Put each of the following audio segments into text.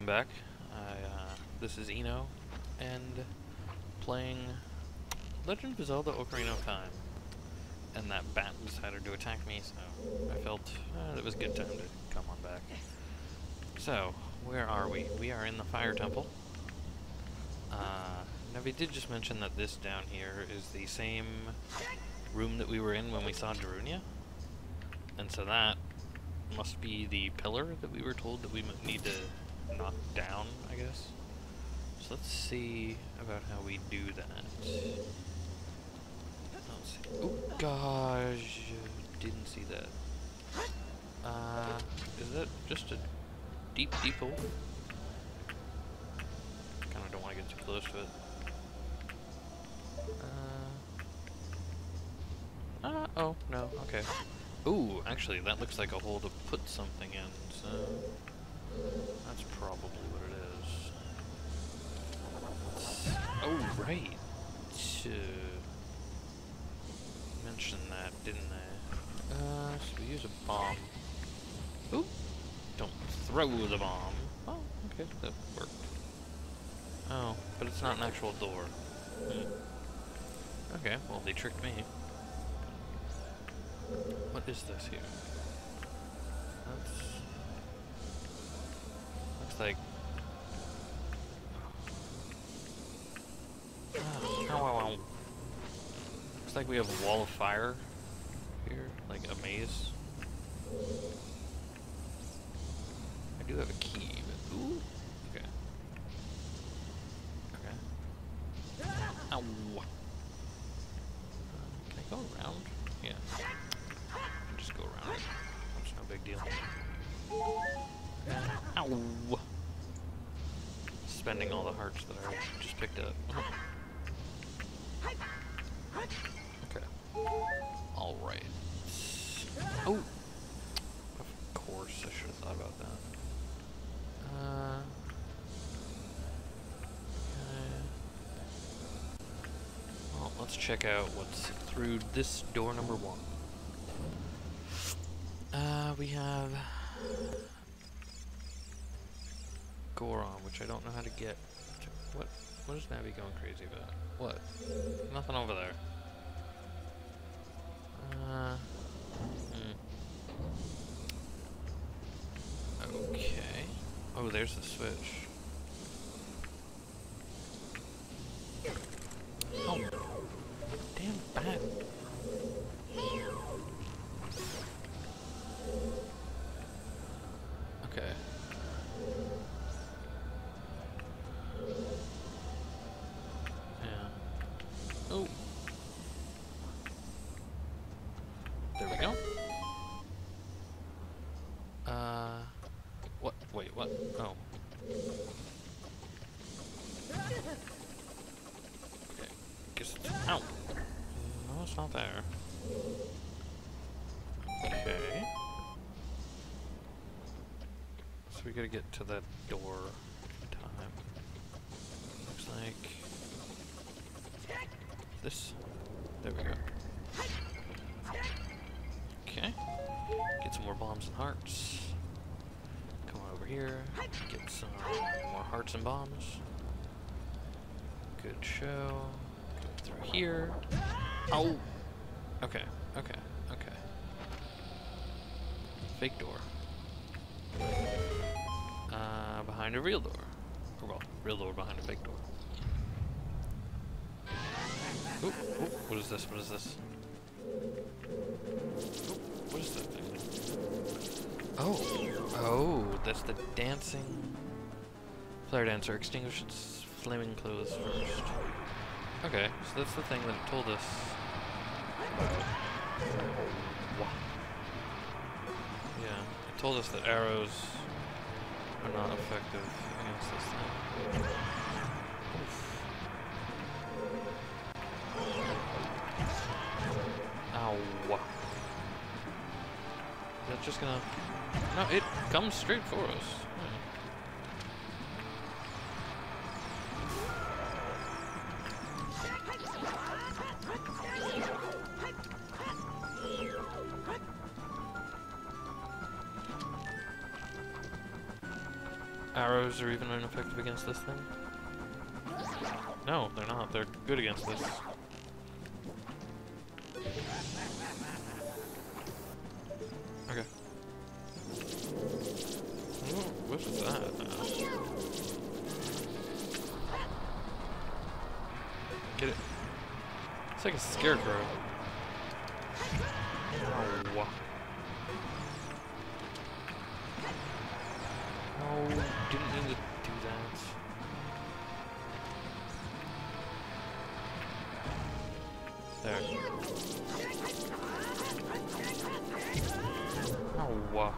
Back. This is Eno, and playing Legend of Zelda Ocarina of Time. And that bat decided to attack me, so I felt it was a good time to come on back. So, where are we? We are in the Fire Temple. Now we did just mention that this down here is the same room that we were in when we saw Darunia. And so that must be the pillar that we were told that we need to knock down, I guess. So let's see about how we do that. Let's see. Oh gosh, didn't see that. Is that just a deep hole? Kinda don't want to get too close to it. Oh, no, okay. Ooh, actually, that looks like a hole to put something in, so that's probably what it is. Oh, right. Mentioned that, didn't I? So we use a bomb. Ooh! Don't throw the bomb. Oh, okay, that worked. Oh, but it's not an actual door. Okay, well, they tricked me. What is this here? Looks like... Ow. Looks like we have a wall of fire here, like a maze. I do have a key, but... Ooh! Okay. Okay. Ow! Can I go around? Yeah. Just go around it. It's no big deal. Ow! Spending all the hearts that I just picked up. Okay. Alright. Oh! Of course, I should have thought about that. Well, let's check out what's through this door number 1. We have Goron, which I don't know how to get to. What is Navi going crazy about? What? Nothing over there. Okay. Oh, there's the switch. Oh. Damn bat. Okay. Yeah. Oh. There we go. What? Wait, what? Oh. Okay. Guess it's... Ow! No, it's not there. Okay. So we gotta get to that door in time. Looks like... this? There we go. Okay. Get some more bombs and hearts. Come on over here. Get some more hearts and bombs. Good show. Go through here. Oh! Okay, okay, okay. Fake door. Behind a real door. Or, well, real door behind a fake door. Ooh, ooh, what is this? What is this? Ooh, what is that thing? Oh, oh, that's the dancing flare dancer. Extinguish its flaming clothes first. Okay, so that's the thing that it told us about. Wow. Yeah, it told us that arrows are not effective against this thing. Oof. Ow. Is that just gonna... No, it comes straight for us. arrows are even ineffective against this thing? No, they're not. They're good against this. Okay. Ooh, what's that? Get it. It's like a scarecrow. Oh. Oh, didn't mean to do that. There. Oh. What?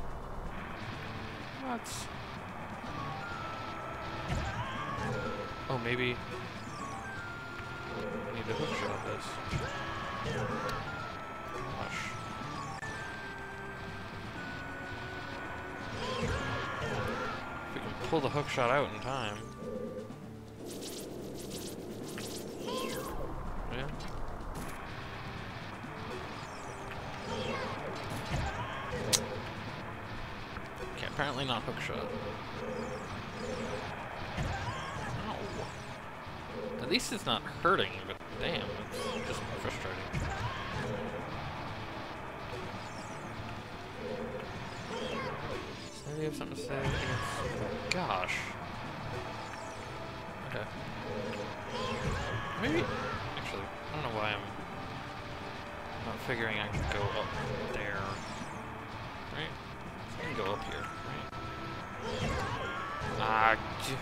Oh, maybe I need to hook shot this. Gosh. If we can pull the hook shot out in time. Yeah. Okay, apparently not hook shot. Ow. At least it's not hurting, but damn, it's just frustrating. Maybe you have something to say against... Gosh. Okay. Maybe... Actually, I don't know why I'm not figuring I can go up there. Right? I can go up here, right? Ah,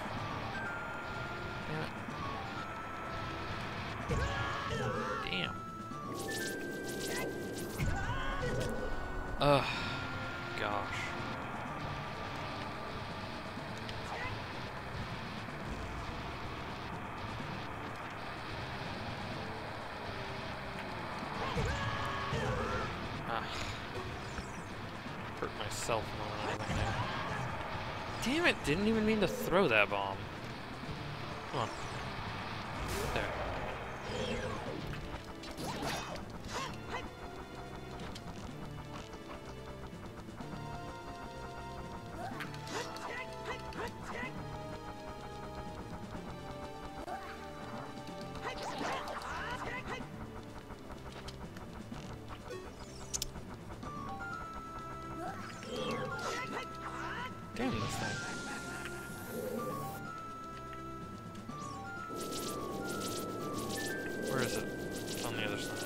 damn it. Damn. Ugh. Gosh. Hurt myself more than anything there. Damn it! Didn't even mean to throw that bomb. Come on. There. Damn this thing. Where is it? It's on the other side.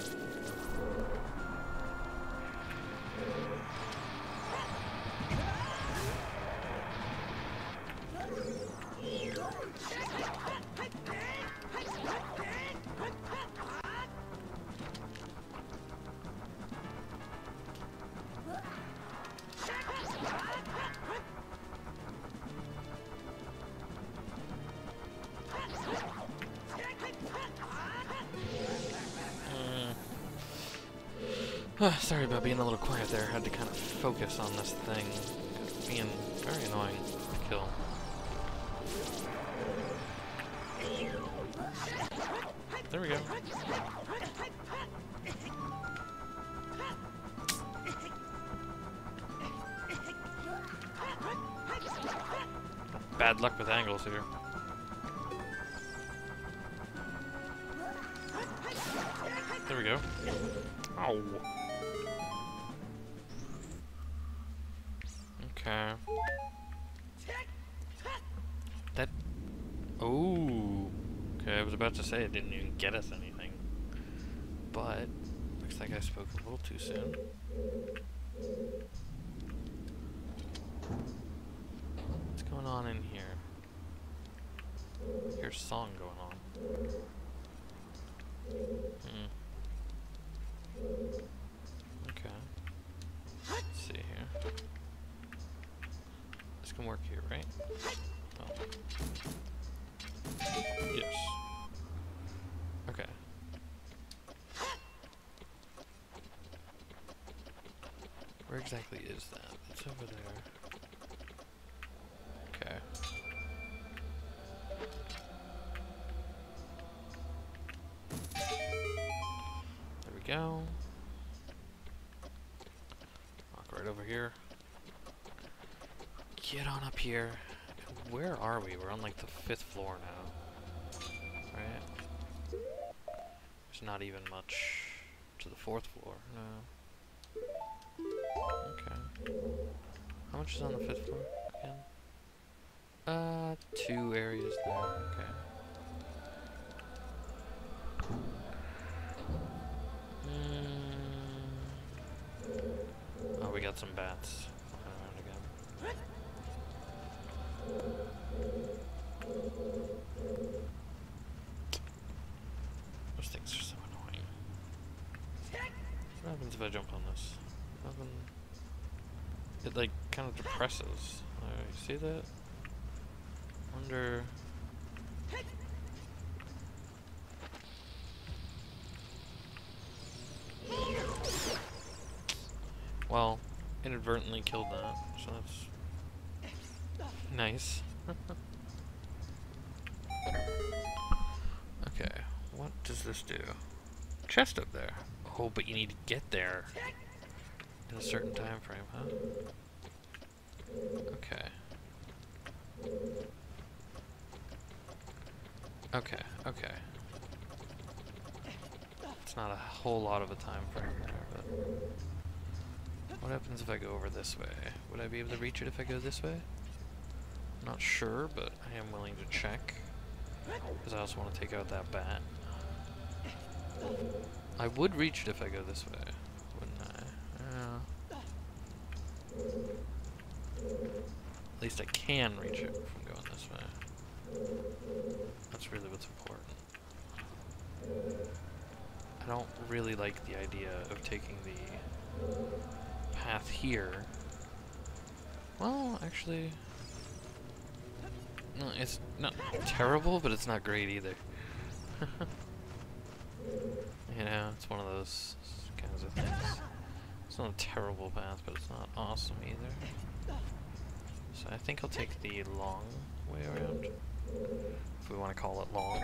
Sorry about being a little quiet there. I had to kind of focus on this thing. It's being very annoying to kill. There we go. Bad luck with angles here. There we go. Ow. Okay. That... Oh. Okay, I was about to say it didn't even get us anything. But, looks like I spoke a little too soon. What's going on in here? Here's a song going on. Okay. Let's see here. This can work here, right? Oh. Yes. Okay. Where exactly is that? It's over there. Okay. There we go. Walk right over here. Get on up here and where are we? We're on like the 5th floor now. Right? There's not even much to the 4th floor. No. Okay. How much is on the 5th floor again? 2 areas there. Okay. Oh, we got some bats flying around again. Those things are so annoying. What happens if I jump on this? Nothing. It like kind of depresses. You see that? Wonder. Well, inadvertently killed that, so that's nice. Okay, what does this do? Chest up there. Oh, but you need to get there in a certain time frame, huh? Okay. Okay, okay. It's not a whole lot of a time frame there, but... What happens if I go over this way? Would I be able to reach it if I go this way? I'm not sure, but I am willing to check. Because I also want to take out that bat. I would reach it if I go this way, wouldn't I? At least I can reach it from going this way. That's really what's important. I don't really like the idea of taking the path here. Well, actually... No, it's not terrible, but it's not great either. You know, it's one of those kinds of things. It's not a terrible path, but it's not awesome either. So I think I'll take the long way around, if we want to call it long.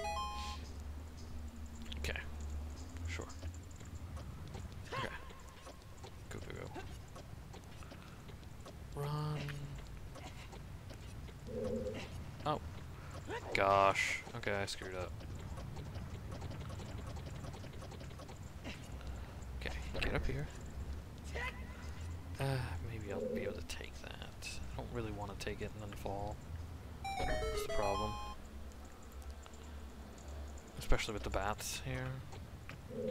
Okay, sure. Okay, go, go, go. Run. Oh, gosh. Okay, I screwed up. Okay, get up here. Maybe I'll be able to take that. I don't really want to take it and then fall. That's the problem. Especially with the bats here.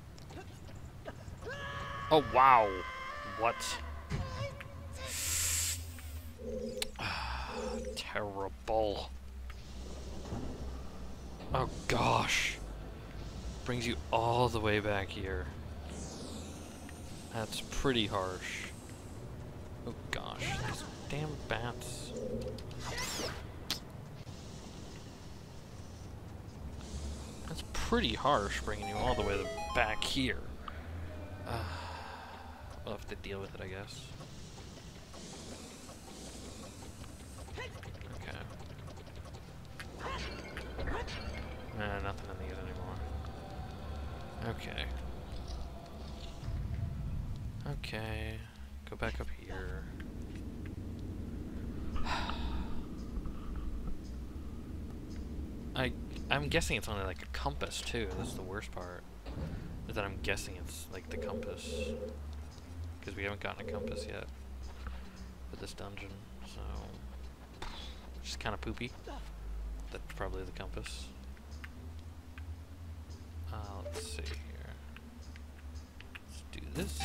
Oh, wow. What? Terrible. Oh, gosh. Brings you all the way back here. That's pretty harsh. Oh gosh, these damn bats. That's pretty harsh, bringing you all the way back here. We'll have to deal with it, I guess. Okay. Nah, nothing in these anymore. Okay. Okay, go back up here. I'm guessing it's only like a compass too. That's the worst part. Is that I'm guessing it's like the compass. Because we haven't gotten a compass yet for this dungeon, so which is kind of poopy. That's probably the compass. Let's see here. Let's do this.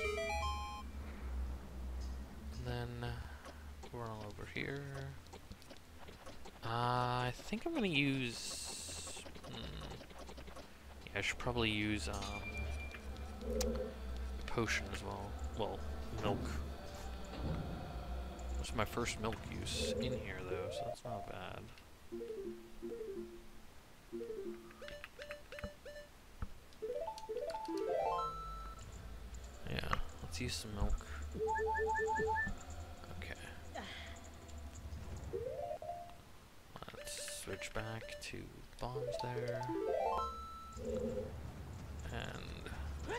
And then we're all over here. I think I'm gonna use. Yeah, I should probably use potion as well. Well, milk. That's my first milk use in here, though, so that's not bad. Yeah, let's use some milk. Okay. Let's switch back to bombs there. And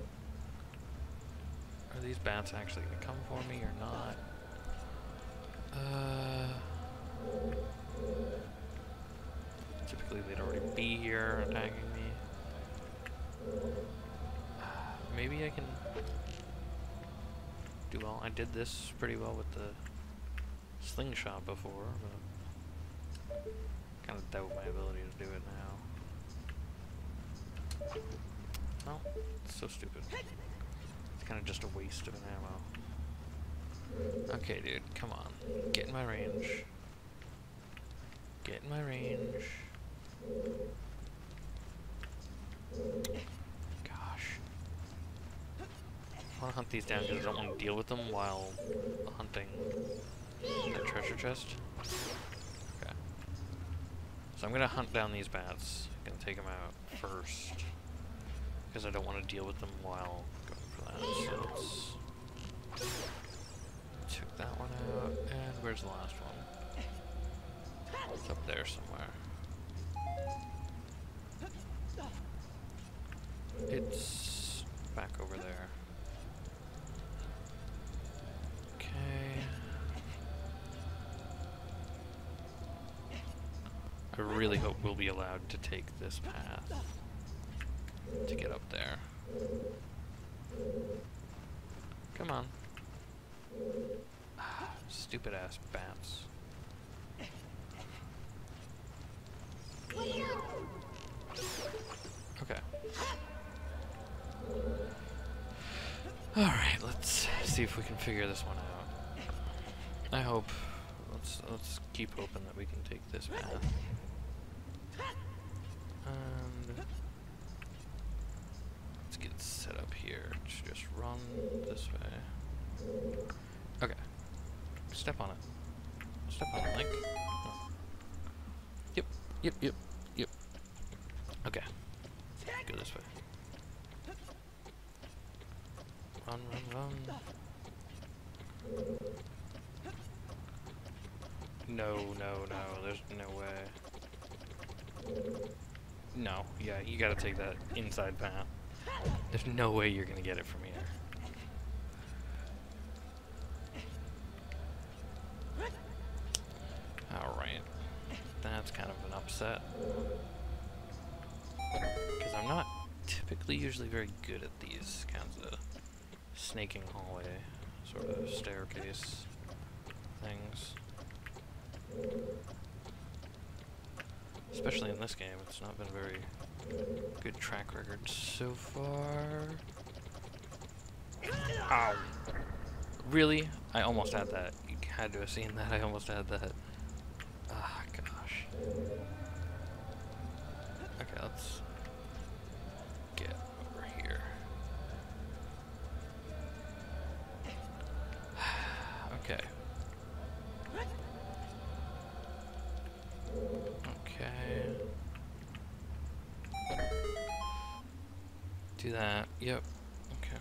are these bats actually gonna come for me or not? Typically they'd already be here attacking me. Maybe I can do well. I did this pretty well with the slingshot before, but kind of doubt my ability to do it now. Oh, it's so stupid. It's kind of just a waste of an ammo. Okay, dude, come on. Get in my range. Get in my range. Gosh. I want to hunt these down because I don't want to deal with them while hunting that treasure chest. Okay. So I'm going to hunt down these bats. I'm going to take them out first. Because I don't want to deal with them while going for that. So let's... Took that one out. And where's the last one? It's up there somewhere. It's back over there. Okay. I really hope we'll be allowed to take this path to get up there. Come on. Stupid ass bats. Okay. Alright, let's see if we can figure this one out. I hope. Let's keep hoping that we can take this path. And let's get set up here. Just run this way. Okay. Step on it. Step on it, Link. Oh. Yep. Yep. Yep. Yep. Okay. Go this way. Run, run, run. No, no, no. There's no way. No. Yeah, you gotta take that inside path. There's no way you're gonna get it from here. Alright. That's kind of an upset. Because I'm not typically usually very good at these kinds of snaking hallway sort of staircase things. Especially in this game, it's not been a very good track record so far. Ow! Really? I almost had that. You had to have seen that. I almost had that. Ah, gosh. Okay, let's get over here. Okay. Okay. Do that. Yep. Okay.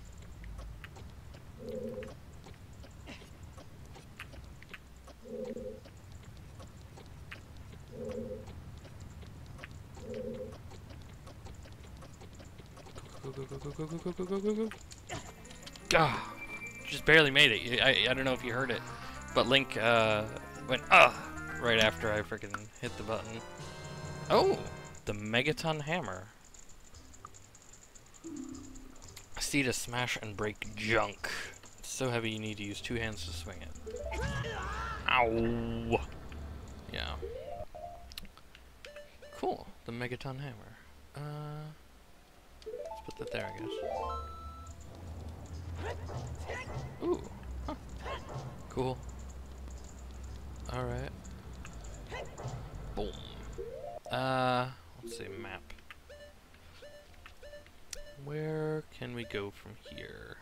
Go, go, go, go, go, go, go, go, go, go. Ah! Just barely made it. I don't know if you heard it, but Link went right after I freaking hit the button. Oh, the Megaton Hammer. See to smash and break junk. It's so heavy you need to use 2 hands to swing it. Ow! Yeah. Cool, the Megaton Hammer. Let's put that there, I guess. Ooh, huh. Cool. Alright. Boom. Let's see, map. Where can we go from here?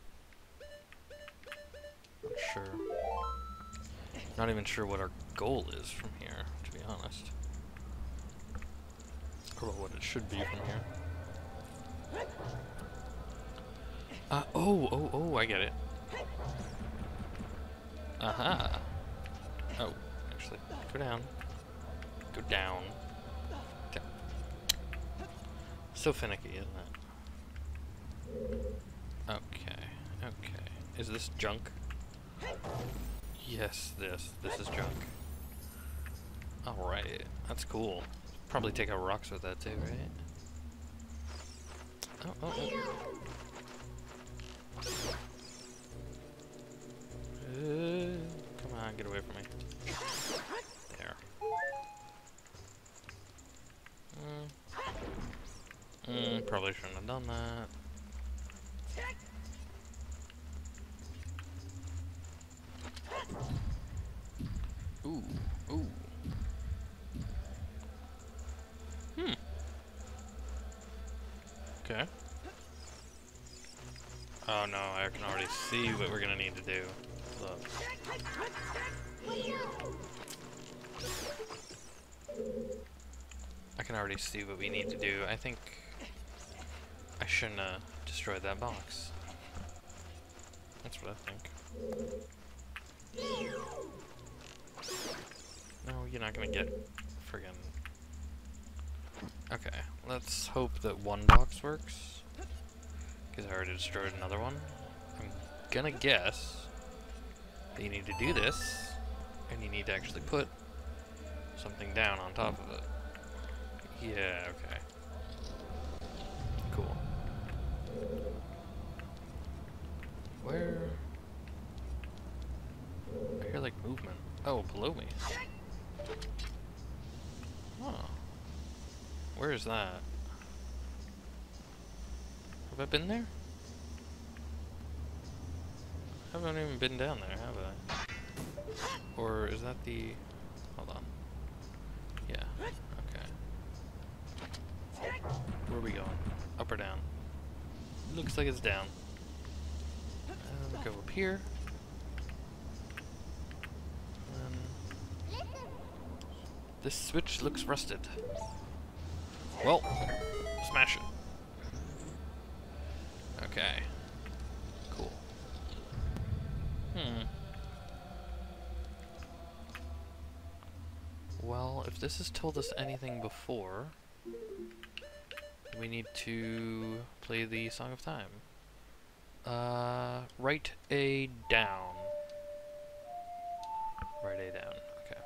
Not sure. Not even sure what our goal is from here, to be honest. Or what it should be from here. Oh, I get it. Aha. Oh, actually, go down. Go down. Down. So finicky, isn't it? Okay, okay. Is this junk? Yes, this is junk. Alright, that's cool. Probably take out rocks with that too, right? Oh. Come on, get away from me. There. Probably shouldn't have done that. Ooh. Okay. Oh no, I can already see what we're gonna need to do. Look. I can already see what we need to do. I think I shouldn't have destroyed that box. That's what I think. No, you're not gonna get friggin'... Okay, let's hope that one box works. Because I already destroyed another one. I'm gonna guess that you need to do this, and you need to actually put something down on top of it. Yeah, okay. Cool. Where? I hear like movement. Oh, below me. Oh. Where is that? Have I been there? I haven't even been down there, have I? Or is that the... Hold on. Yeah, okay. Where are we going? Up or down? Looks like it's down. And we go up here. And this switch looks rusted. Well, smash it. Okay. Cool. Well, if this has told us anything before, we need to play the Song of Time. Write A down. Write A down, okay.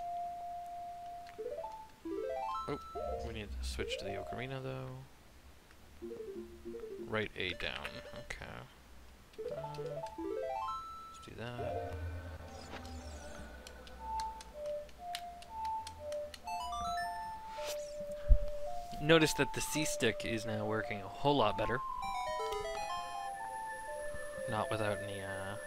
Oh, we need to switch to the Ocarina though. Write A down, okay. Let's do that. Notice that the C-stick is now working a whole lot better. Not without any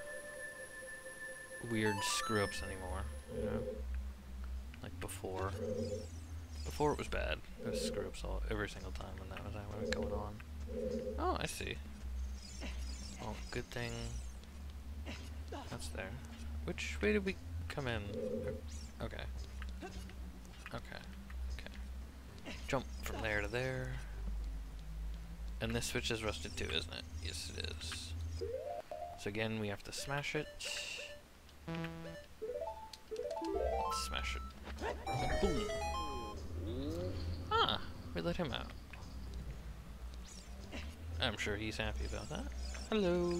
weird screw-ups anymore, you know? Like before. Before it was bad. There was screw-ups every single time when that was going on. Oh, I see. Oh, good thing that's there. Which way did we come in? Okay. Okay. Jump from there to there. And this switch is rusted too, isn't it? Yes, it is. So again, we have to smash it. Let's smash it. Boom! Ah, we let him out. I'm sure he's happy about that. Hello!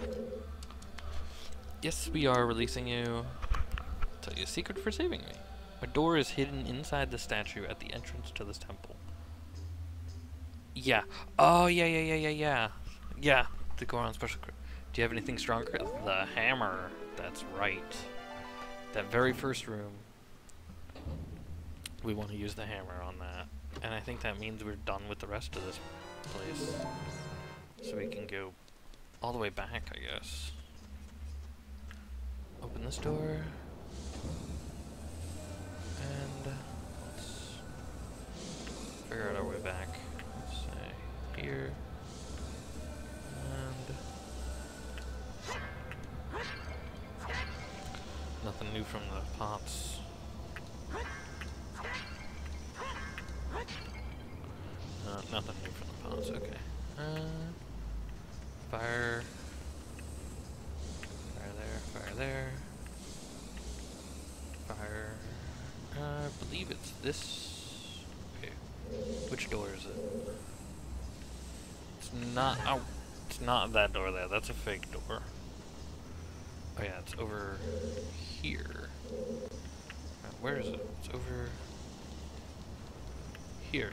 Yes, we are releasing you. I'll tell you a secret for saving me. A door is hidden inside the statue at the entrance to this temple. Yeah. Oh, yeah. Yeah, the Goron special. Do you have anything stronger? The hammer. That's right. That very first room. We want to use the hammer on that. And I think that means we're done with the rest of this place. So we can go all the way back, I guess. Open this door. And let's figure out our way back. Let's say here. And nothing new from the pots. Nothing new from the pots, okay. Fire. Fire there, fire there. Fire. I believe it's this. Okay. Which door is it? It's not. Oh, it's not that door there. That's a fake door. Oh yeah, it's over here. Where is it? It's over here.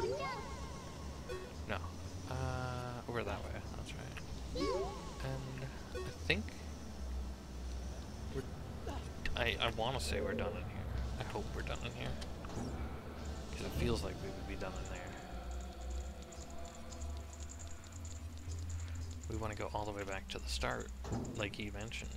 No. Over that way. That's right. And I think we're... I want to say we're done in here. I hope we're done in here. Because it feels like we would be done in there. We want to go all the way back to the start, like he mentioned.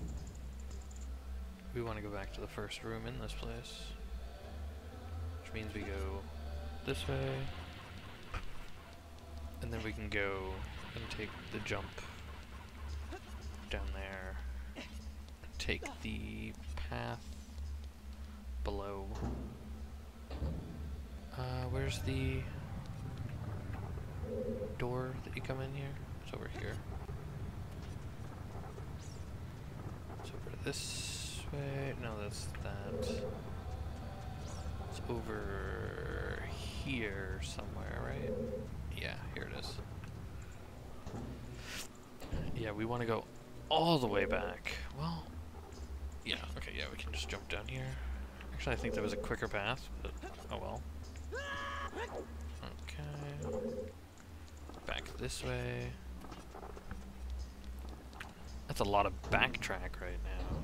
We want to go back to the first room in this place. Which means we go this way. And then we can go and take the jump down there. Take the path below. Where's the door that you come in here? It's over here. It's over this way. No, that's that. It's over here somewhere, right? Yeah, here it is. Yeah, we want to go all the way back. Well, yeah, okay, yeah, we can just jump down here. Actually, I think there was a quicker path, but oh well. Okay. Back this way. That's a lot of backtrack right now.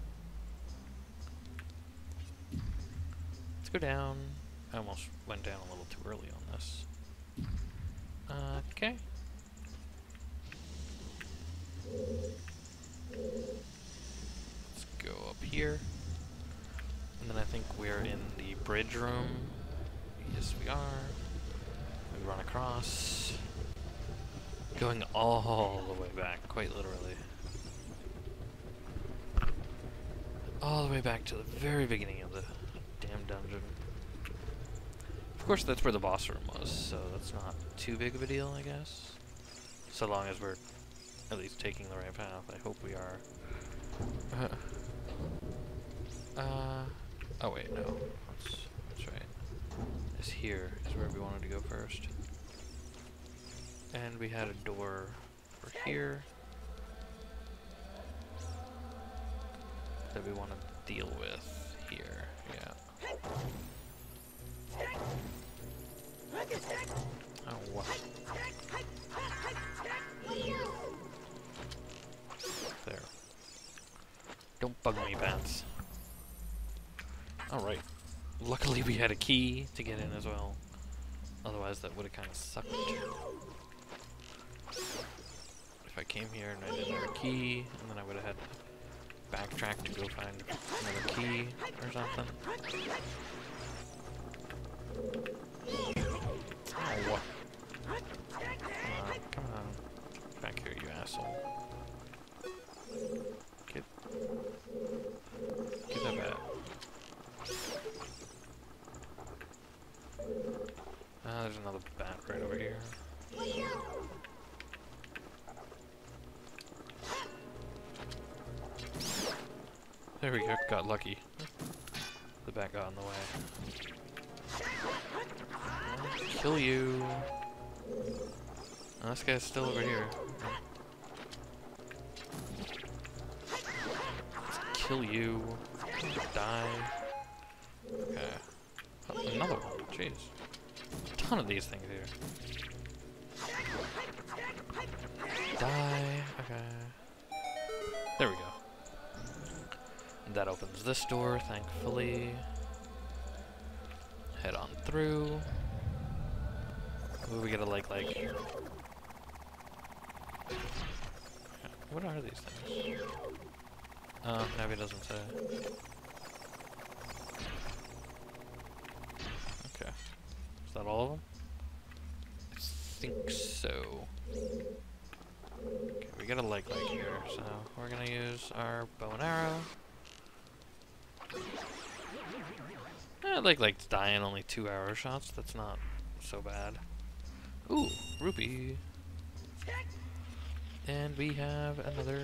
Let's go down. I almost went down a little too early on this. Okay. Let's go up here. And then I think we're in the bridge room. Yes, we are. We run across. Going all the way back, quite literally. All the way back to the very beginning of the damn dungeon. Of course, that's where the boss room was, so that's not too big of a deal, I guess. So long as we're at least taking the right path. I hope we are. Oh wait, no. That's right. This here is where we wanted to go first. And we had a door over here that we want to deal with here. Yeah. Oh, what? There. Don't bug me, bats. Alright. Luckily we had a key to get in as well. Otherwise that would have kind of sucked. If I came here and I didn't have a key, and then I would have had to backtrack to go find another key or something. Oh, what? Come on. Back here, you asshole. Get that bat. There's another bat right over here. There we go, got lucky. The bat got in the way. Kill you. Oh, this guy's still over here. Let's kill you. Die. Okay. Oh, another one. Jeez. A ton of these things here. Die. Okay. There we go. And that opens this door, thankfully. Head on through. Ooh, we gotta like... What are these things? Maybe it doesn't say. Okay. Is that all of them? I think so. Okay, we gotta like here, so we're gonna use our bow and arrow. Like dying only 2 arrow shots, that's not so bad. Ooh, rupee. And we have another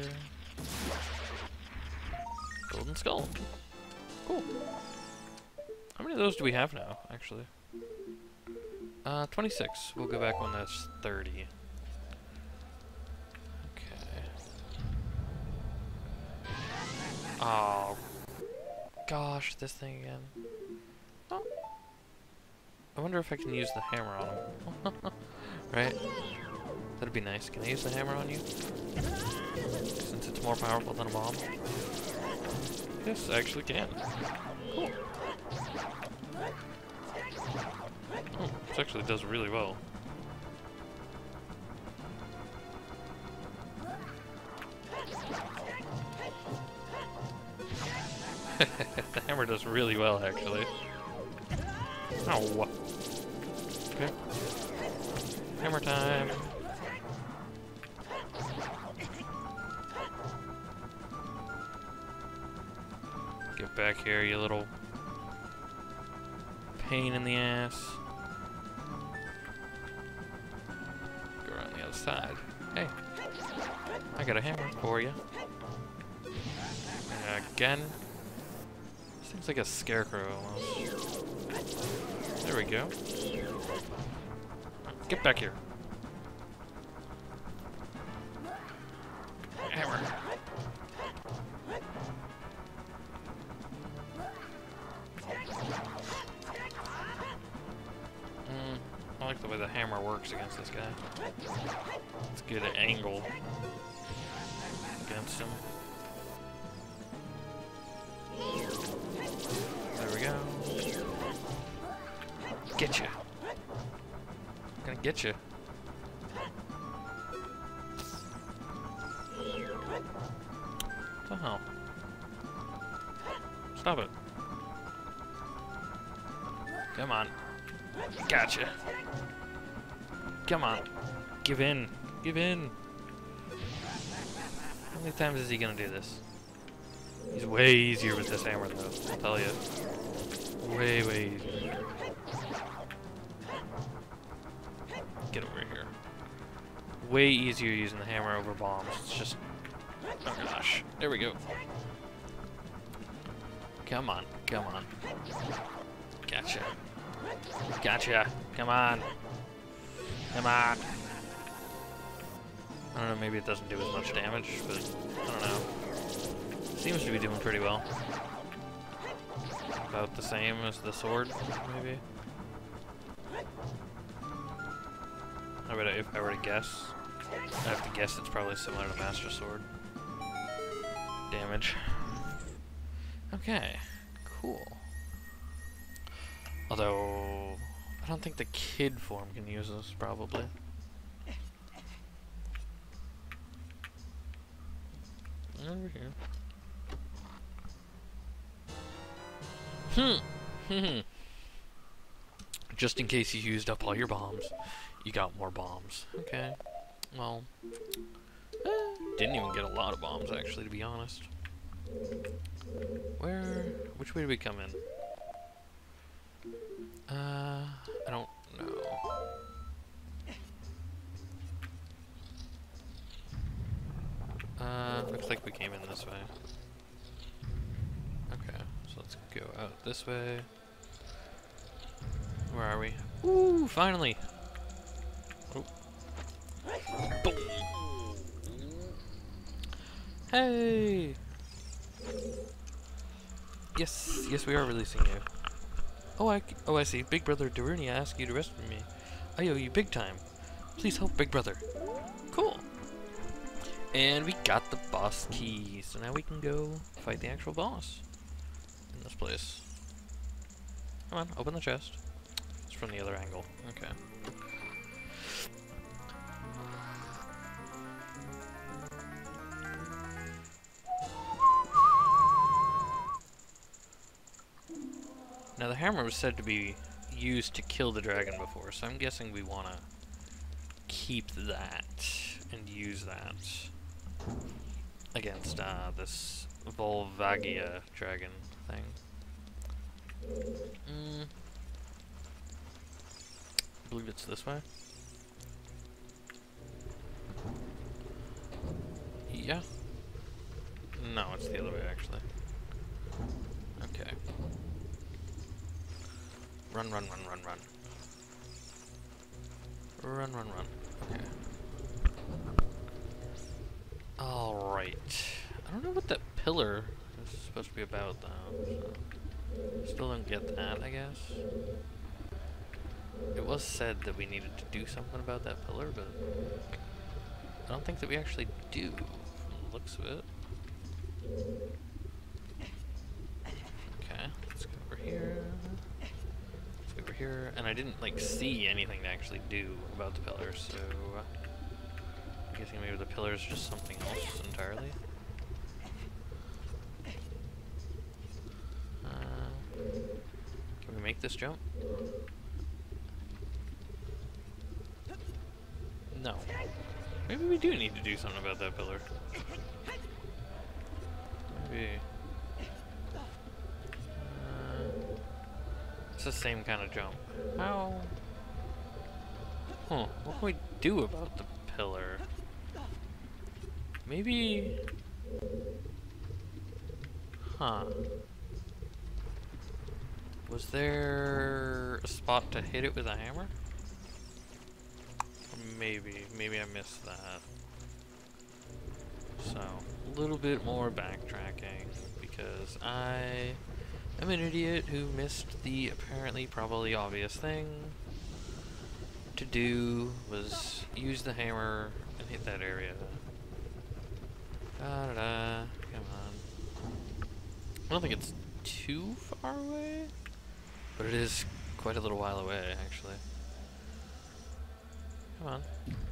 golden skull. Cool. How many of those do we have now, actually? 26. We'll go back when that's 30. Okay. Oh, gosh, this thing again. Oh. I wonder if I can use the hammer on him. Right? That'd be nice. Can I use the hammer on you? Since it's more powerful than a bomb? Yes, I actually can. Cool. Oh, this actually does really well. The hammer does really well, actually. Oh. Okay. Hammer time. Get back here, you little pain in the ass. Go around the other side. Hey, I got a hammer for you. Again. This thing's like a scarecrow almost. There we go. Get back here. Hammer. I like the way the hammer works against this guy. It's good at angle against him. There we go. Get you. I'm gonna get you. What the hell? Stop it. Come on. Gotcha. Come on. Give in. Give in. How many times is he gonna do this? He's way easier with this hammer though, I'll tell you. Way, way easier. Get over here. Way easier using the hammer over bombs. It's just... oh gosh. There we go. Come on. Come on. Gotcha. Gotcha. Come on. Come on. I don't know, maybe it doesn't do as much damage, but I don't know. Seems to be doing pretty well. About the same as the sword, maybe. I bet if I were to guess, I have to guess it's probably similar to Master Sword. Damage. Okay, cool. Although, I don't think the kid form can use this, probably. Over here. Just in case you used up all your bombs, you got more bombs. Okay. Well, didn't even get a lot of bombs, actually, to be honest. Which way do we come in? I don't know. Looks like we came in this way. Okay, so let's go out this way. Where are we? Ooh, finally! Oh. Boom! Hey! Yes, yes, we are releasing you. Oh, I see. Big Brother Darunia asked you to rescue me. I owe you big time. Please help Big Brother. Cool. And we got the boss key, so now we can go fight the actual boss in this place. Come on, open the chest. It's from the other angle. Okay. Now the hammer was said to be used to kill the dragon before, so I'm guessing we want to keep that and use that against this Volvagia dragon thing. I believe it's this way. Yeah. No, it's the other way actually. Okay. Run, run, run, run, run. Run, run, run. Okay. Alright. I don't know what that pillar is supposed to be about, though. So. Still don't get that, I guess. It was said that we needed to do something about that pillar, but I don't think that we actually do, from the looks of it. Okay, let's go over here. Let's go over here. And I didn't, like, see anything to actually do about the pillars, so I'm guessing maybe the pillars are just something else entirely. Can we make this jump? No. Maybe we do need to do something about that pillar. Maybe. It's the same kind of jump. How? Huh. What can we do about the pillar? Maybe... Huh. Was there a spot to hit it with a hammer? Maybe. Maybe I missed that. So, a little bit more backtracking, because I am an idiot who missed the apparently probably obvious thing to do was use the hammer and hit that area. Da-da-da. Come on. I don't think it's too far away, but it is quite a little while away, actually. Come on.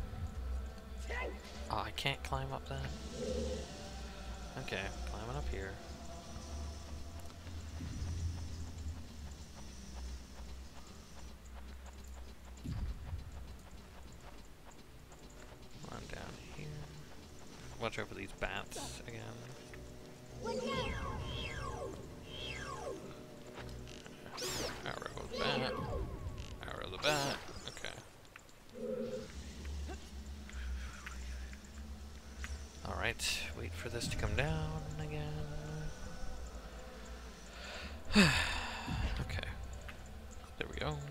Oh, I can't climb up that. Okay, climbing up here. Run down here. Watch out for these bats again. Arrow the bat. Arrow the bat. Alright, wait for this to come down again. Okay. There we go.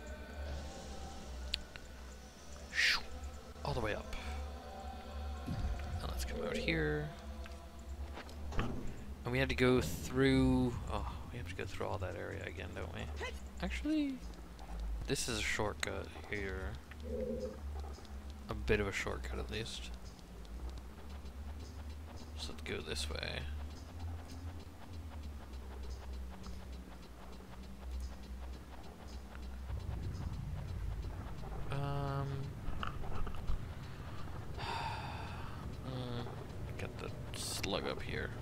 All the way up. Now let's come out here. And we had to go through... Oh, we have to go through all that area again, don't we? Actually, this is a shortcut here. A bit of a shortcut, at least. So let's go this way. Got the slug up here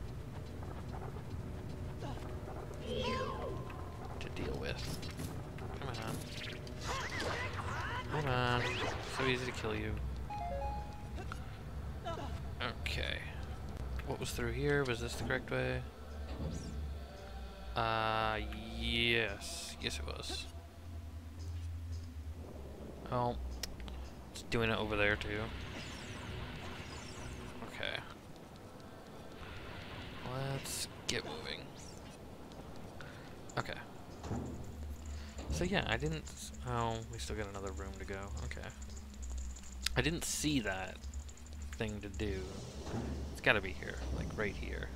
to deal with. Come on. Come on. So easy to kill you. Okay. What was through here? Was this the correct way? Yes. Yes, it was. Oh. It's doing it over there, too. Okay. Let's get moving. Okay. So yeah, I didn't... Oh, we still got another room to go. Okay. I didn't see that thing to do. It's gotta be here, like right here,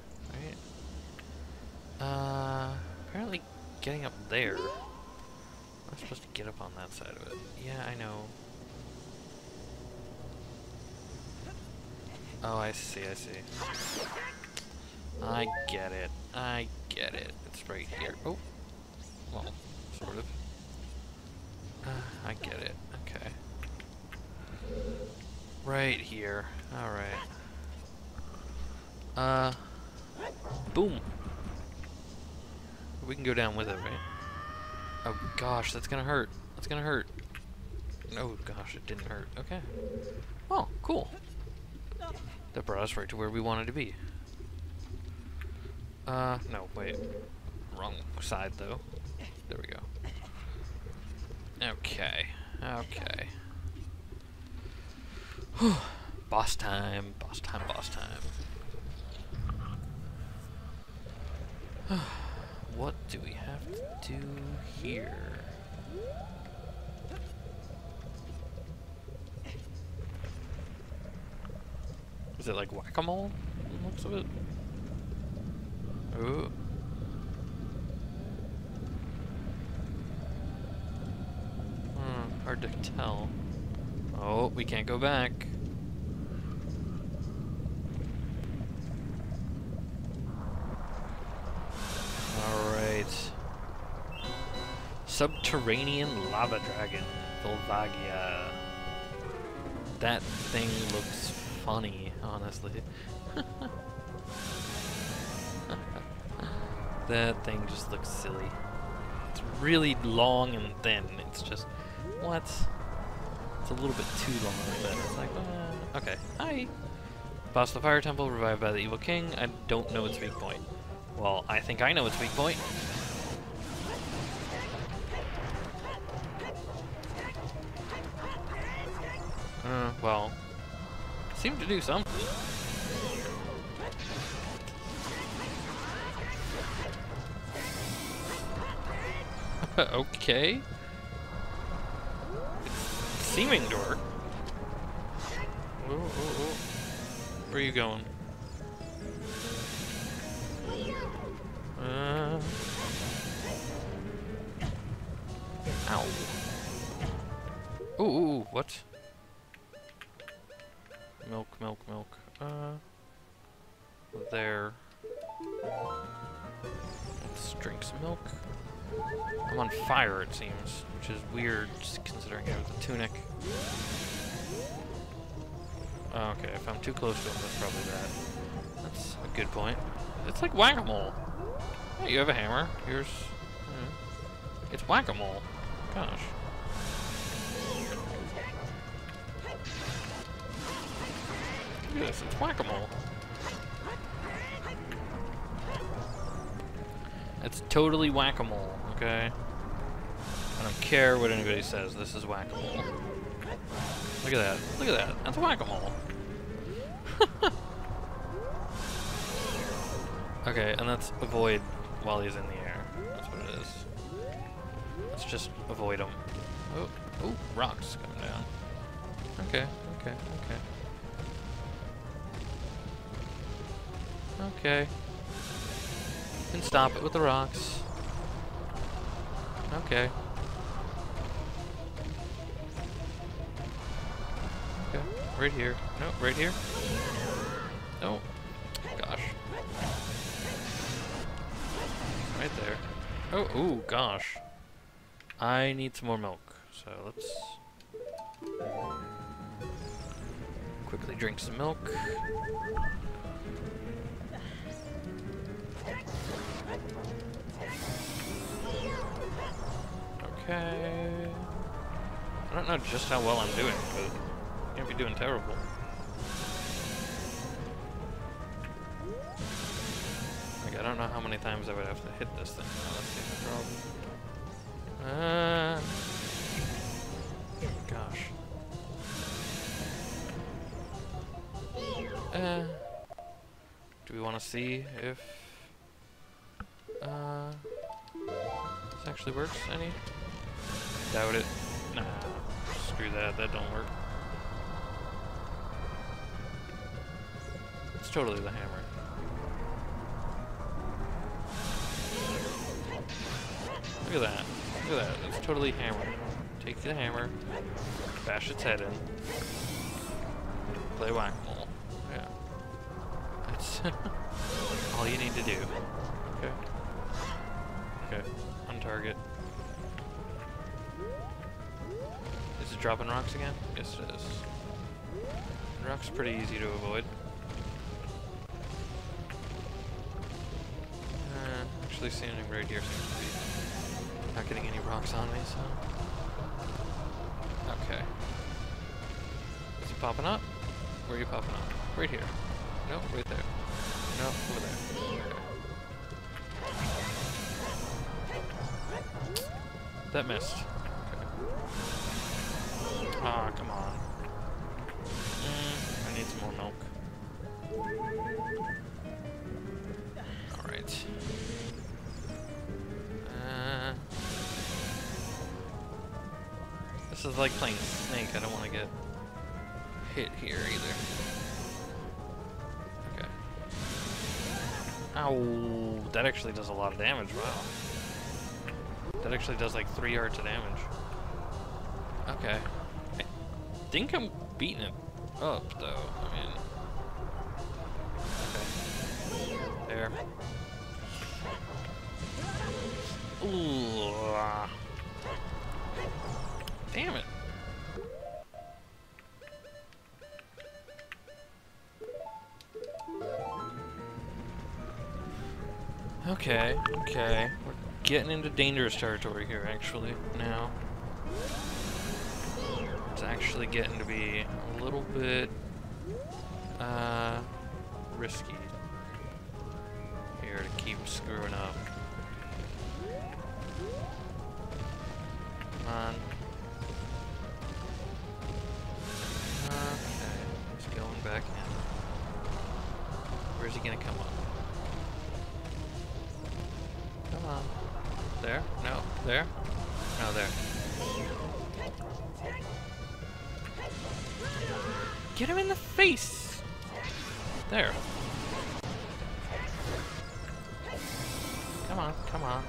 right? Apparently getting up there. I'm supposed to get up on that side of it. Yeah, I know. Oh, I see, I see. I get it. I get it. It's right here. Oh. Well, sort of. I get it. Okay. Right here. Alright. Boom. We can go down with it, right? Oh gosh, that's gonna hurt. That's gonna hurt. Oh gosh, it didn't hurt. Okay. Oh, cool. That brought us right to where we wanted to be. No, wait. Wrong side, though. There we go. Okay. Okay. Whew. Boss time. Boss time, boss time. What do we have to do here? Is it like whack-a-mole? Looks of it. Ooh. Hard to tell. Oh, we can't go back. Alright. Subterranean lava dragon, Volvagia. That thing looks funny, honestly. That thing just looks silly. It's really long and thin. It's just, what? It's a little bit too long, but it's like, okay. Hi! Boss of the Fire Temple, revived by the Evil King. I don't know its weak point. Well, I think I know its weak point. Well, seemed to do something. Okay. It's seeming door. Oh. Where are you going? Ow. Ooh, what? Milk. There. Let's drink some milk. I'm on fire, it seems, which is weird, just considering I have the tunic. Okay, if I'm too close to him, that's probably bad. That's a good point. It's like whack-a-mole. Hey, you have a hammer. Here's... It's whack-a-mole. Gosh. Look at this, it's whack-a-mole. It's totally whack-a-mole, okay? I don't care what anybody says, this is whack-a-mole. Look at that, that's whack-a-mole. Okay, and that's avoid while he's in the air. That's what it is. Let's just avoid him. Oh, rocks coming down. Okay. Okay. Can stop it with the rocks. Okay. Okay, right here. No, right here. No. Gosh. Right there. Oh, ooh, gosh. I need some more milk, so let's quickly drink some milk. Okay. I don't know just how well I'm doing, but I can't be doing terrible. Like, I don't know how many times I would have to hit this thing. Now, that's the problem. Gosh. Do we want to see if this actually works any? Doubt it. Nah, screw that, that don't work. It's totally the hammer. Look at that. Look at that. It's totally hammer. Take the hammer, bash its head in, play whack-a-mole. Yeah. That's all you need to do. Okay. Okay. On target. Is it dropping rocks again? Yes, it is. Rocks pretty easy to avoid. Actually, standing right here seems to be not getting any rocks on me, so... Okay. Is it popping up? Where are you popping up? Right here. No, right there. No, over there. Okay. That missed. Okay. Ah, come on. I need some more milk. Alright. This is like playing Snake. I don't want to get hit here either. Okay. Ow! That actually does a lot of damage, wow. That actually does like 3 hearts of damage. Okay. I think I'm beating it up, though. I mean... Okay. There. Ooh. Damn it. Okay, okay. We're getting into dangerous territory here, actually, now. It's actually getting to be a little bit, risky. Here to keep screwing up. Come on. Okay, he's going back in. Where's he gonna come up? Come on. There? No. There? No, there. Get him in the face! There. Come on, come on.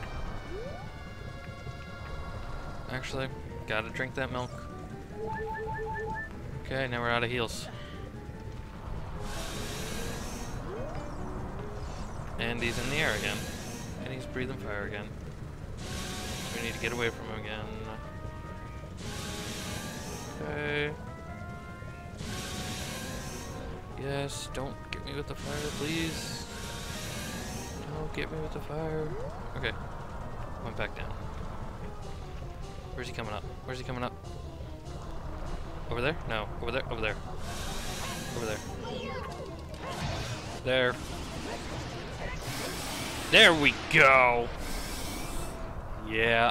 Actually, gotta drink that milk. Okay, now we're out of heals. And he's in the air again. And he's breathing fire again. We need to get away from him again. Okay. Yes, don't get me with the fire, please. Don't get me with the fire. Okay. Went back down. Where's he coming up? Where's he coming up? Over there? No. Over there? Over there. Over there. There. There we go! Yeah.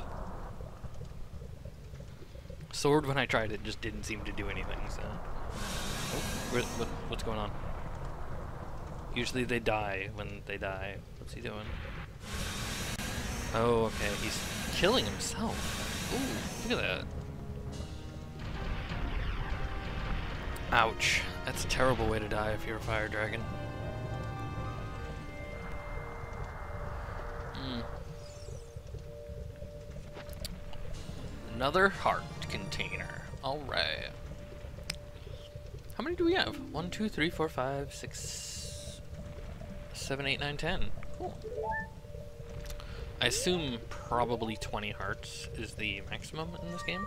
Sword, when I tried it, just didn't seem to do anything, so... Oh, what's going on? Usually they die when they die. What's he doing? Oh, okay, he's killing himself. Ooh, look at that. Ouch. That's a terrible way to die if you're a fire dragon. Another heart container. Alright. How many do we have? 1, 2, 3, 4, 5, 6, 7, 8, 9, 10. Cool. I assume probably 20 hearts is the maximum in this game.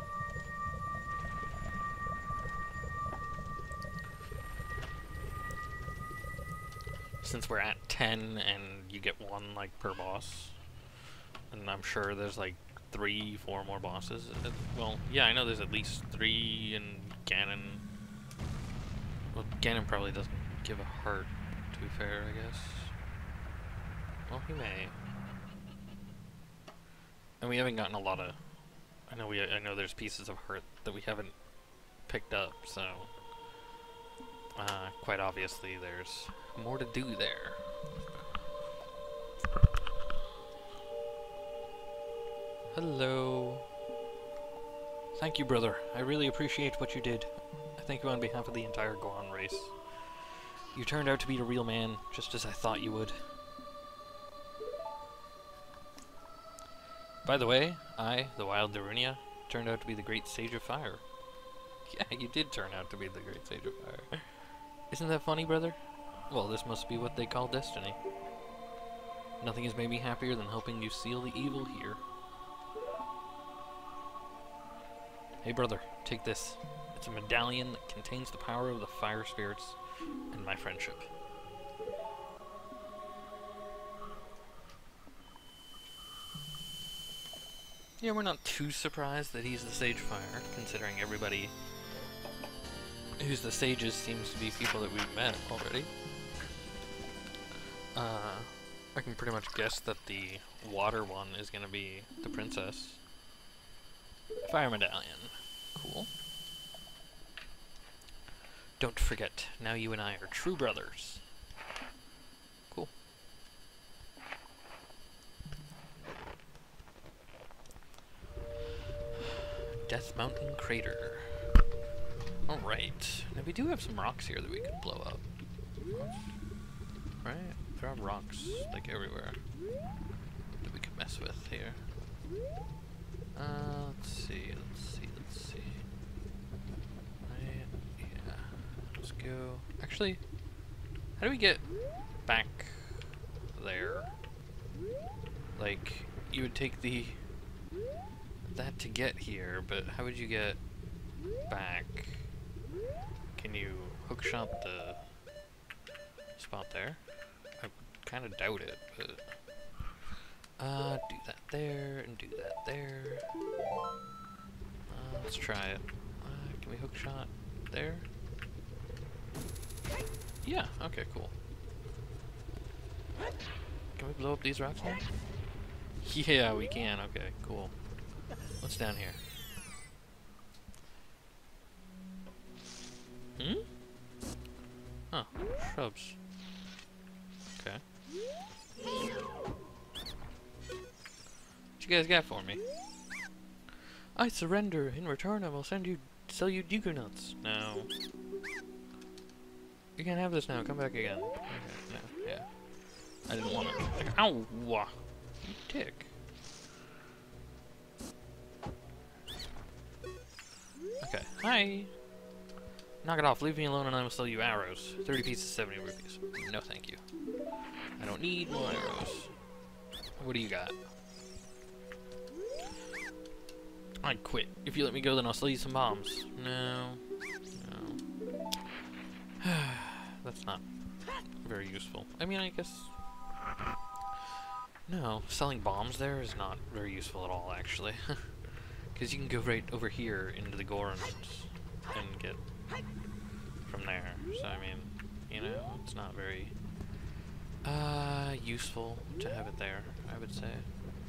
Since we're at 10 and you get 1 like per boss. And I'm sure there's like 3, 4 more bosses. Well, yeah, I know there's at least 3 in Ganon. Well, Ganon probably doesn't give a heart, to be fair, I guess. Well, he may. And we haven't gotten a lot of... I know there's pieces of heart that we haven't picked up, so... quite obviously there's more to do there. Hello. Thank you, brother. I really appreciate what you did. I thank you on behalf of the entire Goron race. You turned out to be a real man, just as I thought you would. By the way, I, the Wild Darunia, turned out to be the Great Sage of Fire. Yeah, you did turn out to be the Great Sage of Fire. Isn't that funny, brother? Well, this must be what they call destiny. Nothing has made me happier than helping you seal the evil here. Hey brother, take this. It's a medallion that contains the power of the fire spirits and my friendship. Yeah, we're not too surprised that he's the Sage of Fire, considering everybody who's the sages seems to be people that we've met already. I can pretty much guess that the water one is gonna be the princess. Fire medallion. Cool. Don't forget, now you and I are true brothers. Cool. Death Mountain Crater. Alright. Now we do have some rocks here that we could blow up. Right? There are rocks, like, everywhere that we could mess with here. Let's see. Right, yeah. Let's go. Actually, how do we get back there? Like, you would take that to get here, but how would you get back? Can you hookshot the spot there? I kind of doubt it, but do that there and do that there. Let's try it. Can we hookshot there? Yeah. Okay. Cool. Can we blow up these rocks now? Yeah, we can. Okay. Cool. What's down here? Hmm? Oh, shrubs. Okay. What you guys got for me? I surrender. In return, I will sell you Deku nuts. No. You can't have this now. Come back again. Okay. No. Yeah. I didn't want it. Ow! You dick. Okay. Hi. Knock it off. Leave me alone and I will sell you arrows. 30 pieces, 70 rupees. No thank you. I don't need more arrows. What do you got? I'd quit. If you let me go, then I'll sell you some bombs. No. No. That's not very useful. I mean, I guess... No, selling bombs there is not very useful at all, actually. Because you can go right over here into the Gorons and get from there. So, I mean, you know, it's not very useful to have it there, I would say.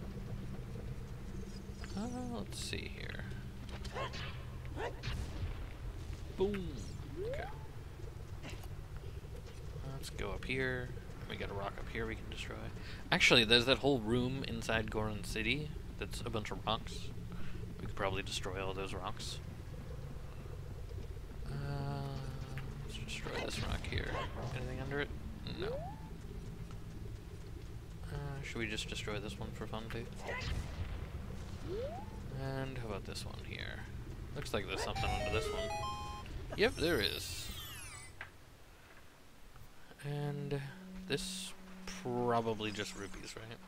Let's see here. Boom! Okay. Let's go up here. We got a rock up here we can destroy. Actually, there's that whole room inside Goron City that's a bunch of rocks. We could probably destroy all those rocks. Let's destroy this rock here. Anything under it? No. Should we just destroy this one for fun, too? And how about this one here? Looks like there's something under this one. Yep, there is. And this probably just rupees, right?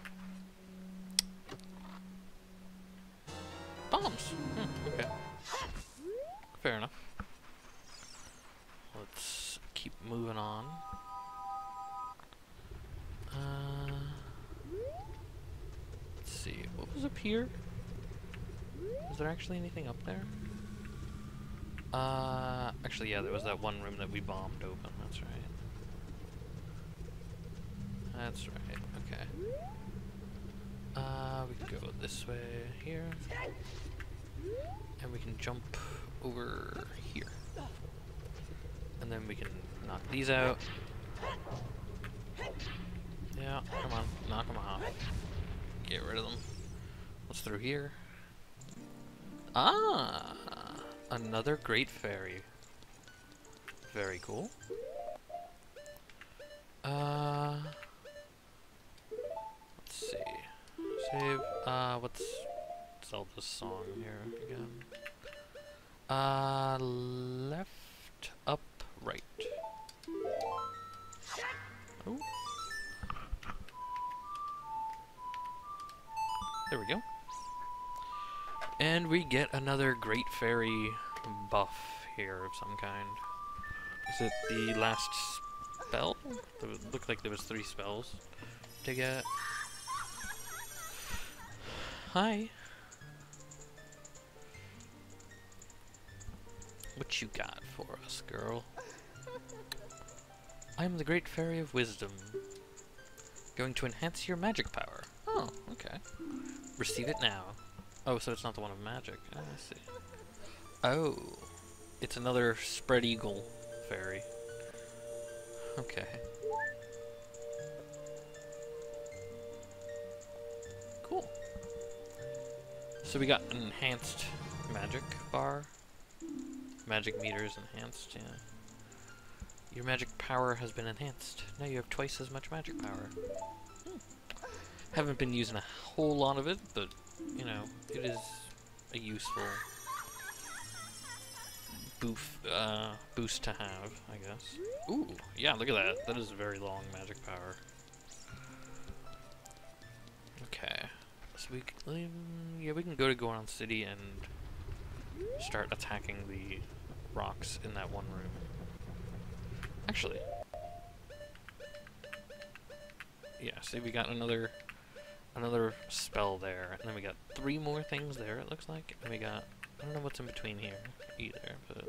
Bombs! Okay. Fair enough. Let's keep moving on. Let's see, what was up here? Was there actually anything up there? Actually, yeah, there was that one room that we bombed open, that's right. That's right, okay. We can go this way here. And we can jump over here. And then we can knock these out. Yeah, come on, knock them off. Get rid of them. What's through here? Ah! Another great fairy. Very cool. Let's see. Save. What's Zelda's song here again? Left, up, right. Oh. There we go. And we get another great fairy buff here of some kind. Is it the last spell? It looked like there was 3 spells to get. Hi. What you got for us, girl? I'm the great fairy of wisdom. Going to enhance your magic power. Oh, okay. Receive it now. Oh, so it's not the one of magic. Oh, I see. Oh. It's another spread eagle fairy. Okay. Cool. So we got an enhanced magic bar. Magic meter is enhanced, yeah. Your magic power has been enhanced. Now you have twice as much magic power. Haven't been using a whole lot of it, but, you know, it is a useful boost to have, I guess. Ooh, yeah, look at that. That is very long magic power. Okay. So we can go to Goron City and start attacking the rocks in that one room. Actually. Yeah, see, we got another spell there, and then we got 3 more things there, it looks like, and we got, I don't know what's in between here either, but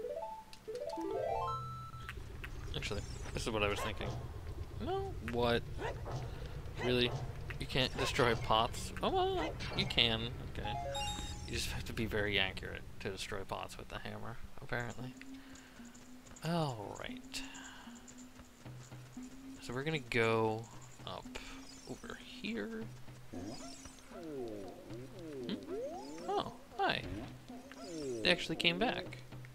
actually, this is what I was thinking. No, what? Really? You can't destroy pots? Oh, well, you can, okay. You just have to be very accurate to destroy pots with the hammer, apparently. Alright. So we're gonna go up over here. Oh, hi. They actually came back.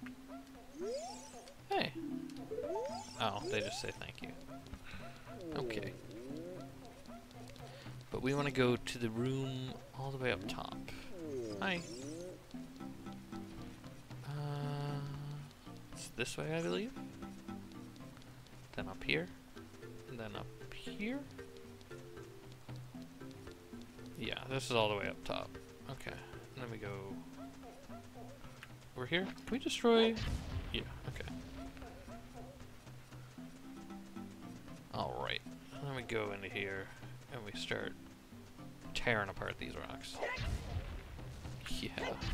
Hey. Oh, they just say thank you. Okay. But we want to go to the room all the way up top. Hi. It's this way, I believe. Then up here. And then up here. Yeah, this is all the way up top. Okay. And then we go over here. Can we destroy? Yeah, okay. Alright. And then we go into here and we start tearing apart these rocks. Yeah.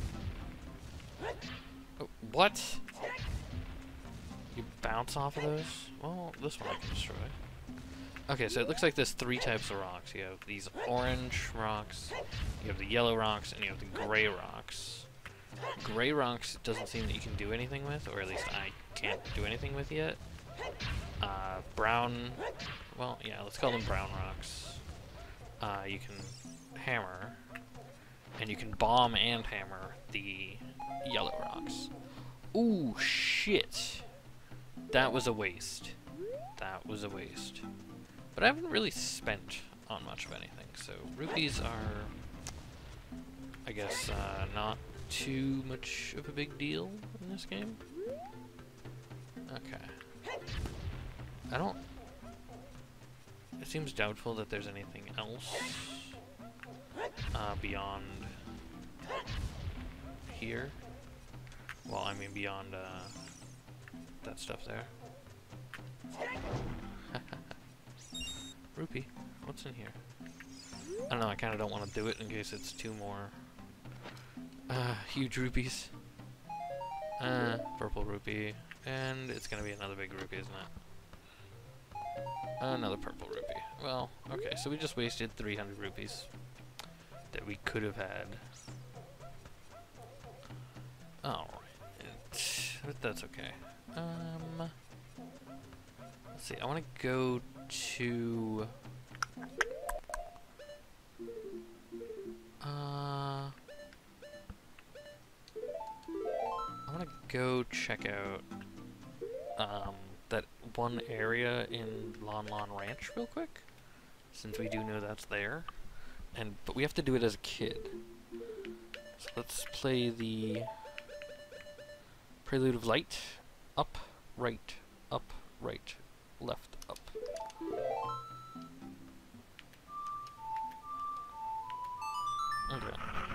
Oh, what? You bounce off of those? Well, this one I can destroy. Okay, so it looks like there's 3 types of rocks. You have these orange rocks, you have the yellow rocks, and you have the gray rocks. Gray rocks doesn't seem that you can do anything with, or at least I can't do anything with yet. Brown, well, yeah, let's call them brown rocks. You can hammer, and you can bomb and hammer the yellow rocks. Ooh, shit. That was a waste. That was a waste. But I haven't really spent on much of anything, so rupees are, I guess, not too much of a big deal in this game. Okay. It seems doubtful that there's anything else beyond here. Well, I mean beyond that stuff there. Rupee, what's in here? I don't know, I kind of don't want to do it in case it's 2 more huge rupees. Purple rupee, and it's gonna be another big rupee, isn't it? Another purple rupee. Well, okay, so we just wasted 300 rupees that we could have had. Alright, but that's okay. Let's see, I want to go to... I want to go check out that one area in Lon Lon Ranch real quick, since we do know that's there. But we have to do it as a kid. So let's play the Prelude of Light. Up, right, left, up. Okay.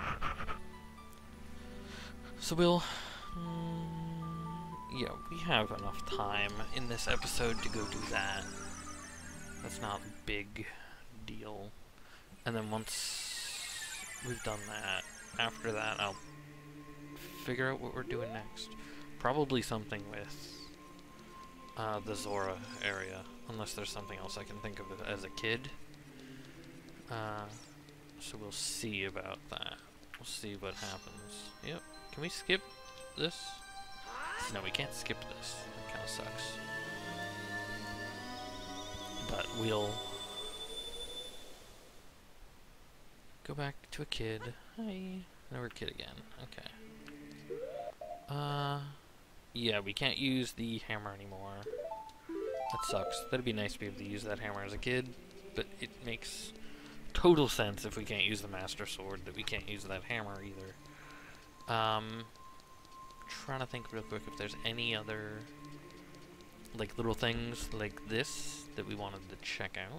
So we'll... yeah, we have enough time in this episode to go do that. That's not a big deal. And then once we've done that, after that I'll figure out what we're doing next. Probably something with the Zora area, unless there's something else I can think of as a kid. So we'll see about that. We'll see what happens. Yep. Can we skip this? No, we can't skip this. That kind of sucks. But we'll go back to a kid. Hi. Now we're a kid again. Okay. Yeah, we can't use the hammer anymore. That sucks. That'd be nice to be able to use that hammer as a kid, but it makes total sense if we can't use the Master Sword that we can't use that hammer either. Trying to think real quick if there's any other like little things like this that we wanted to check out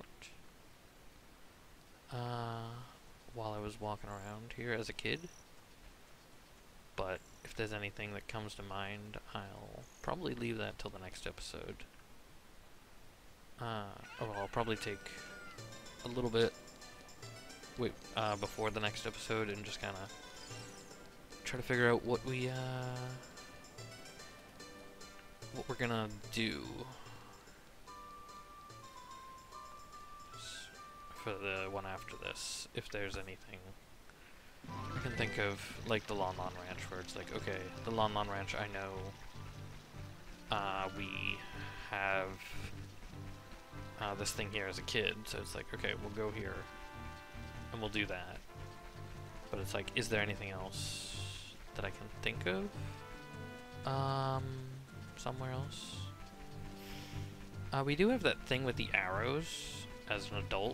while I was walking around here as a kid. But if there's anything that comes to mind, I'll probably leave that till the next episode. I'll probably take a little bit before the next episode and just kind of try to figure out what we're gonna do for the one after this, if there's anything I can think of, like the Lon Lon Ranch, where it's like, okay, the Lon Lon Ranch, I know we have this thing here as a kid, so it's like, okay, we'll go here and we'll do that. But it's like, is there anything else that I can think of? Somewhere else? We do have that thing with the arrows as an adult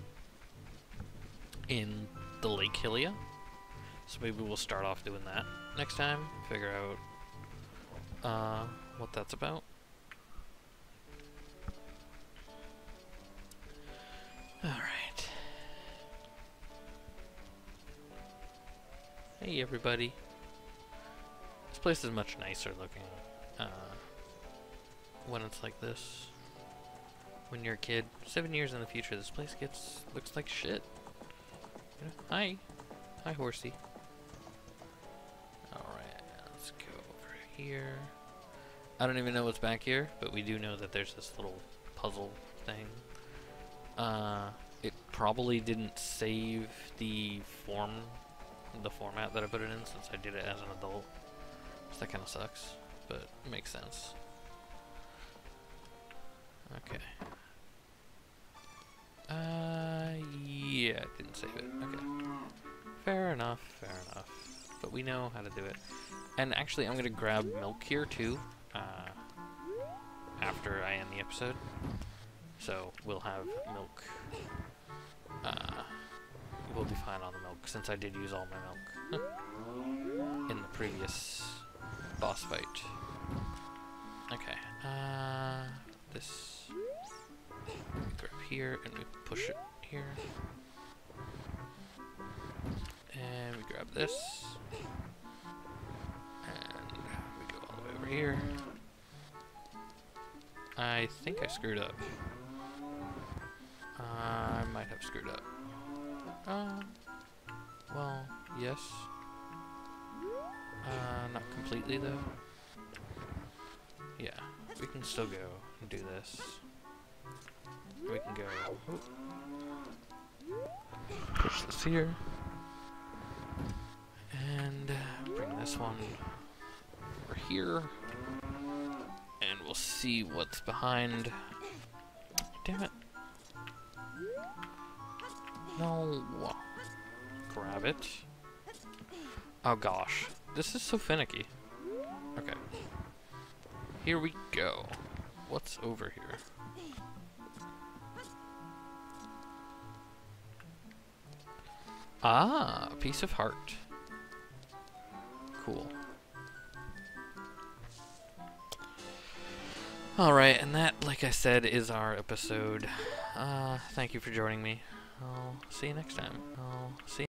in the Lake Hylia. So maybe we'll start off doing that next time, figure out what that's about. Alright. Hey everybody. This place is much nicer looking when it's like this. When you're a kid, 7 years in the future, this place looks like shit. You know? Hi horsey. Alright, let's go over here. I don't even know what's back here, but we do know that there's this little puzzle thing. It probably didn't save the format that I put it in since I did it as an adult. So that kind of sucks, but it makes sense. Okay. Yeah, it didn't save it. Okay. Fair enough, fair enough. But we know how to do it. And actually, I'm gonna grab milk here too, after I end the episode. So we'll have milk. We'll be fine on the milk since I did use all my milk in the previous boss fight. Okay. This we grab here and we push it here. And we grab this. And we go all the way over here. I think I screwed up. I might have screwed up. Well, yes. Not completely though. Yeah, we can still go and do this. We can go, push this here. And bring this one over here. And we'll see what's behind. Damn it. No. Grab it. Oh gosh. This is so finicky. Okay. Here we go. What's over here? Ah, a piece of heart. Cool. Alright, and that, like I said, is our episode. Thank you for joining me. I'll see you next time. I'll see you